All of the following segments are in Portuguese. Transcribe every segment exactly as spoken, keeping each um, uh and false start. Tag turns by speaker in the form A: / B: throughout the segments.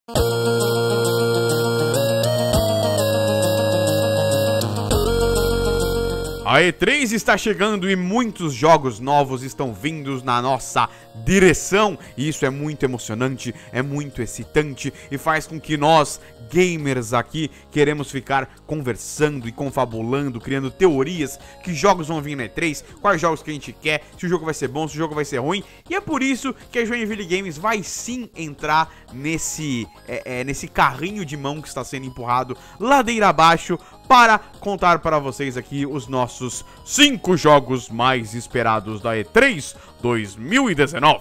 A: A E três está chegando e muitos jogos novos estão vindos na nossa direção. E isso é muito emocionante, é muito excitante e faz com que nós, gamers aqui, queremos ficar conversando e confabulando, criando teorias, que jogos vão vir na E três, quais jogos que a gente quer, se o jogo vai ser bom, se o jogo vai ser ruim. E é por isso que a Joinville Games vai sim entrar nesse, é, é, nesse carrinho de mão que está sendo empurrado ladeira abaixo para contar para vocês aqui os nossos cinco jogos mais esperados da E três dois mil e dezenove.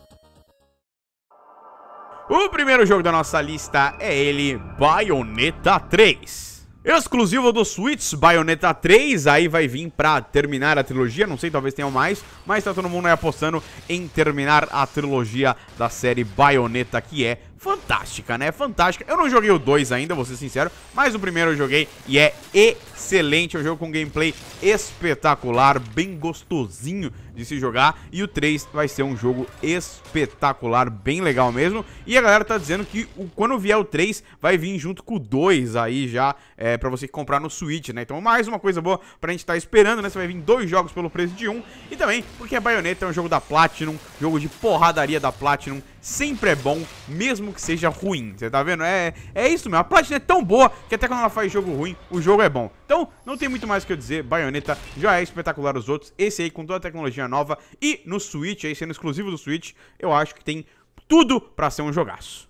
A: O primeiro jogo da nossa lista é ele, Bayonetta três. Exclusivo do Switch, Bayonetta três, aí vai vir pra terminar a trilogia, não sei, talvez tenham mais, mas tá todo mundo aí apostando em terminar a trilogia da série Bayonetta, que é fantástica, né? Fantástica. Eu não joguei o dois ainda, vou ser sincero, mas o primeiro eu joguei e é excelente. É um jogo com gameplay espetacular, bem gostosinho de se jogar. E o três vai ser um jogo espetacular, bem legal mesmo. E a galera tá dizendo que o, quando vier o três, vai vir junto com o dois aí já, é, pra você comprar no Switch, né? Então mais uma coisa boa pra gente tá esperando, né? Você vai vir dois jogos pelo preço de um. E também porque a Bayonetta é um jogo da Platinum, jogo de porradaria da Platinum. Sempre é bom, mesmo que seja ruim, você tá vendo? É, é isso mesmo, a Platinum é tão boa que até quando ela faz jogo ruim, o jogo é bom. Então, não tem muito mais o que eu dizer, Bayonetta já é espetacular os outros, esse aí com toda a tecnologia nova e no Switch, aí sendo exclusivo do Switch, eu acho que tem tudo pra ser um jogaço.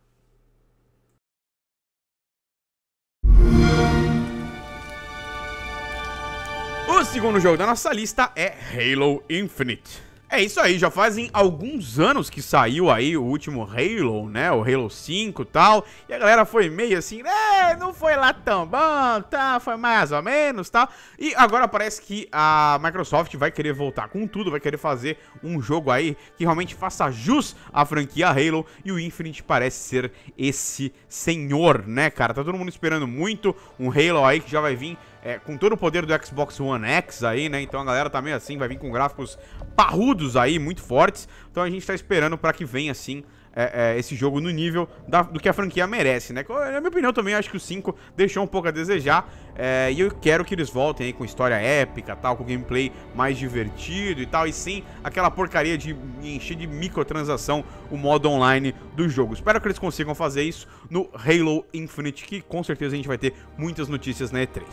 A: O segundo jogo da nossa lista é Halo Infinite. É isso aí, já fazem alguns anos que saiu aí o último Halo, né, o Halo cinco e tal, e a galera foi meio assim, é, não foi lá tão bom, tá, foi mais ou menos, tal, e agora parece que a Microsoft vai querer voltar com tudo, vai querer fazer um jogo aí que realmente faça jus à franquia Halo, e o Infinite parece ser esse senhor, né, cara, tá todo mundo esperando muito um Halo aí que já vai vir É, com todo o poder do Xbox One X aí, né? Então a galera tá meio assim, vai vir com gráficos parrudos aí, muito fortes. Então a gente tá esperando pra que venha, assim, é, é, esse jogo no nível da, do que a franquia merece, né? Na minha opinião também, acho que o cinco deixou um pouco a desejar. É, e eu quero que eles voltem aí com história épica, tal, com gameplay mais divertido e tal. E sem aquela porcaria de encher de microtransação o modo online do jogo. Espero que eles consigam fazer isso no Halo Infinite, que com certeza a gente vai ter muitas notícias na E três.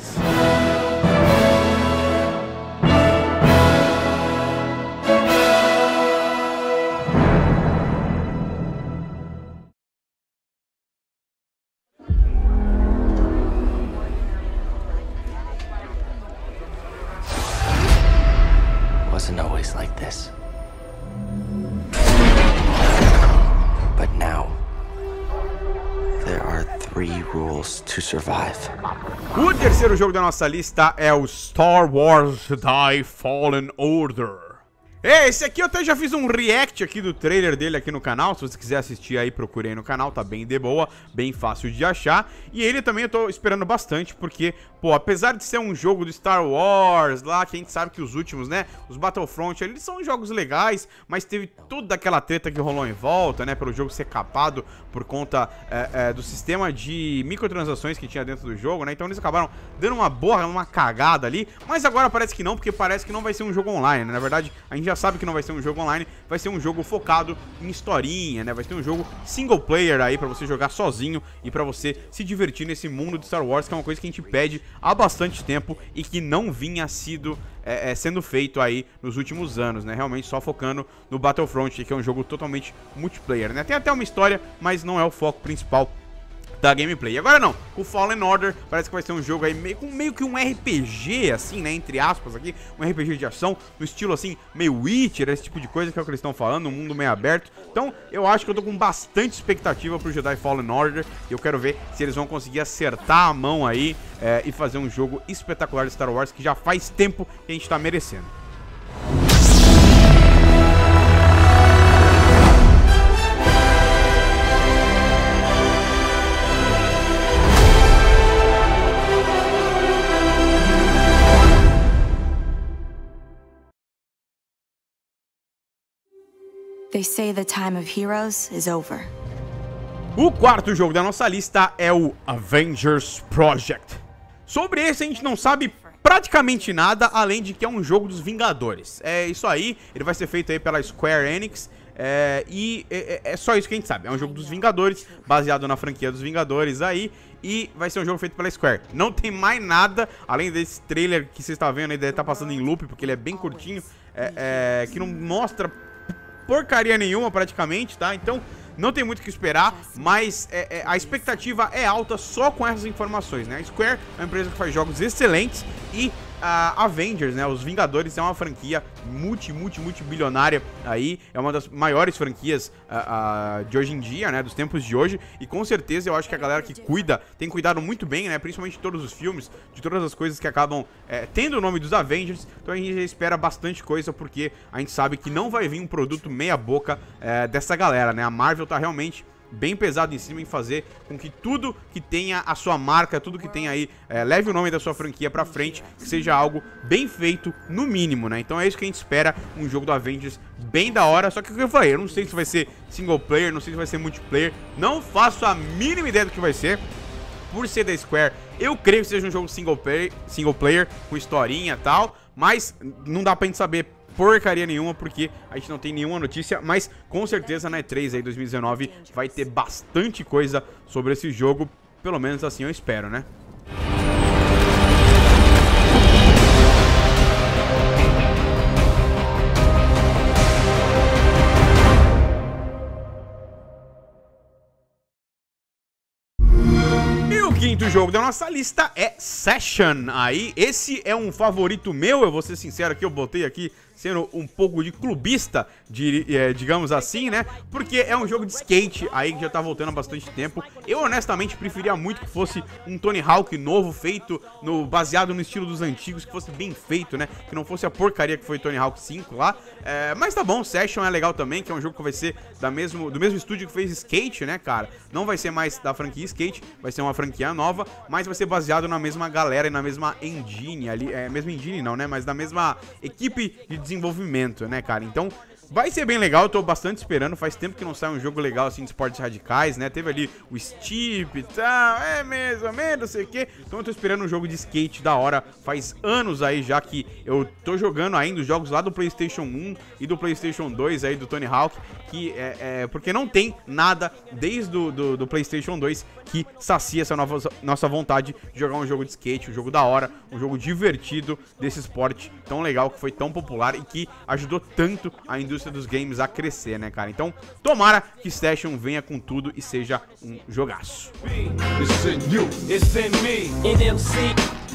B: Wasn't always like this. But now, there are three rules to survive.
A: O terceiro jogo da nossa lista é o Star Wars Jedi Fallen Order. É, esse aqui eu até já fiz um react aqui do trailer dele aqui no canal. Se você quiser assistir aí, procure aí no canal, tá bem de boa, bem fácil de achar. E ele também eu tô esperando bastante, porque, pô, apesar de ser um jogo do Star Wars lá, que a gente sabe que os últimos, né, os Battlefront, eles são jogos legais, mas teve toda aquela treta que rolou em volta, né, pelo jogo ser capado por conta é, é, do sistema de microtransações que tinha dentro do jogo, né, então eles acabaram dando uma borra, uma cagada ali, mas agora parece que não, porque parece que não vai ser um jogo online, né, na verdade, a gente já sabe que não vai ser um jogo online, vai ser um jogo focado em historinha, né? Vai ser um jogo single player aí pra você jogar sozinho e pra você se divertir nesse mundo de Star Wars, que é uma coisa que a gente pede há bastante tempo e que não vinha sido, é, é, sendo feito aí nos últimos anos, né? Realmente só focando no Battlefront, que é um jogo totalmente multiplayer, né? Tem até uma história, mas não é o foco principal da gameplay. Agora não, o Fallen Order parece que vai ser um jogo aí meio, com meio que um R P G, assim, né, entre aspas aqui, um R P G de ação, no estilo assim, meio Witcher, esse tipo de coisa que é o que eles estão falando, um mundo meio aberto. Então, eu acho que eu tô com bastante expectativa pro Jedi Fallen Order, e eu quero ver se eles vão conseguir acertar a mão aí é, e fazer um jogo espetacular de Star Wars, que já faz tempo que a gente tá merecendo.
C: They say the time of heroes is over.
A: O quarto jogo da nossa lista é o Avengers Project. Sobre esse a gente não sabe praticamente nada, além de que é um jogo dos Vingadores. É isso aí, ele vai ser feito aí pela Square Enix. É, e é, é só isso que a gente sabe. É um jogo dos Vingadores, baseado na franquia dos Vingadores aí. E vai ser um jogo feito pela Square. Não tem mais nada, além desse trailer que você está vendo aí, deve estar passando em loop, porque ele é bem curtinho, é, é, que não mostra porcaria nenhuma praticamente, tá? Então não tem muito o que esperar, mas é, é, a expectativa é alta só com essas informações, né? A Square é uma empresa que faz jogos excelentes e a Avengers, né, os Vingadores, é uma franquia multi, multi, multi bilionária aí, é uma das maiores franquias uh, uh, de hoje em dia, né, dos tempos de hoje, e com certeza eu acho que a galera que cuida, tem cuidado muito bem, né, principalmente de todos os filmes, de todas as coisas que acabam é, tendo o nome dos Avengers, então a gente já espera bastante coisa, porque a gente sabe que não vai vir um produto meia boca é, dessa galera, né, a Marvel tá realmente bem pesado em cima em fazer com que tudo que tenha a sua marca, tudo que tenha aí, é, leve o nome da sua franquia pra frente, que seja algo bem feito, no mínimo, né? Então é isso que a gente espera, um jogo do Avengers bem da hora, só que o que eu falei, eu não sei se vai ser single player, não sei se vai ser multiplayer, não faço a mínima ideia do que vai ser. Por ser da Square, eu creio que seja um jogo single player, single player com historinha e tal, mas não dá pra gente saber porcaria nenhuma, porque a gente não tem nenhuma notícia, mas com certeza na E três aí dois mil e dezenove vai ter bastante coisa sobre esse jogo, pelo menos assim eu espero, né? E o quinto jogo da nossa lista é Session. Aí, esse é um favorito meu, eu vou ser sincero aqui, eu botei aqui sendo um pouco de clubista, de, é, digamos assim, né? Porque é um jogo de skate aí que já tá voltando há bastante tempo. Eu honestamente preferia muito que fosse um Tony Hawk novo, feito no, baseado no estilo dos antigos, que fosse bem feito, né? Que não fosse a porcaria que foi Tony Hawk cinco lá. É, mas tá bom, Session é legal também, que é um jogo que vai ser da mesmo, do mesmo estúdio que fez Skate, né, cara? Não vai ser mais da franquia Skate, vai ser uma franquia nova, mas vai ser baseado na mesma galera e na mesma engine ali, é, mesma engine não, né? Mas da mesma equipe de desenvolvimento, né, cara? Então vai ser bem legal, eu tô bastante esperando. Faz tempo que não sai um jogo legal assim de esportes radicais, né? Teve ali o Steep e tal, é mesmo, menos, não sei o que. Então eu tô esperando um jogo de skate da hora. Faz anos aí já que eu tô jogando ainda os jogos lá do PlayStation um e do PlayStation dois aí do Tony Hawk, que é, é porque não tem nada desde do, do, do PlayStation dois que sacia essa nova, nossa vontade de jogar um jogo de skate, um jogo da hora, um jogo divertido desse esporte tão legal que foi tão popular e que ajudou tanto a indústria dos games a crescer, né, cara? Então, tomara que Session venha com tudo e seja um jogaço. It's in you, it's in me, in M C.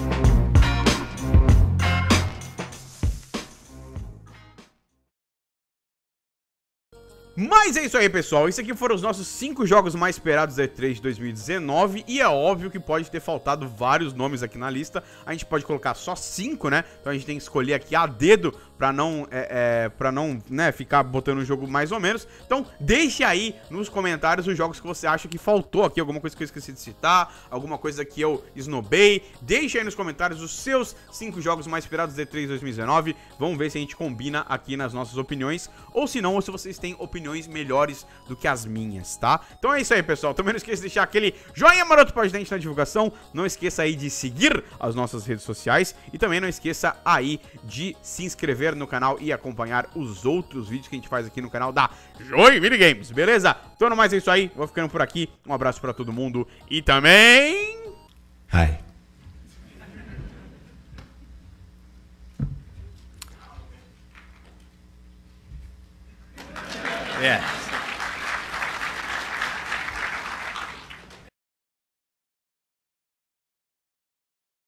A: Mas é isso aí, pessoal, esses aqui foram os nossos cinco jogos mais esperados da E três de dois mil e dezenove. E é óbvio que pode ter faltado vários nomes aqui na lista. A gente pode colocar só cinco, né? Então a gente tem que escolher aqui a dedo pra não, é, é, pra não né, ficar botando o jogo mais ou menos. Então deixe aí nos comentários os jogos que você acha que faltou aqui, alguma coisa que eu esqueci de citar, alguma coisa que eu esnobei. Deixe aí nos comentários os seus cinco jogos mais esperados da E três de dois mil e dezenove. Vamos ver se a gente combina aqui nas nossas opiniões, ou se não, ou se vocês têm opiniões melhores do que as minhas, tá? Então é isso aí, pessoal. Também não esqueça de deixar aquele joinha maroto pra gente na divulgação. Não esqueça aí de seguir as nossas redes sociais. E também não esqueça aí de se inscrever no canal e acompanhar os outros vídeos que a gente faz aqui no canal da Joy Video Games, beleza? Então no mais é isso aí. Vou ficando por aqui. Um abraço pra todo mundo. E também...
C: Hi.
D: Yes.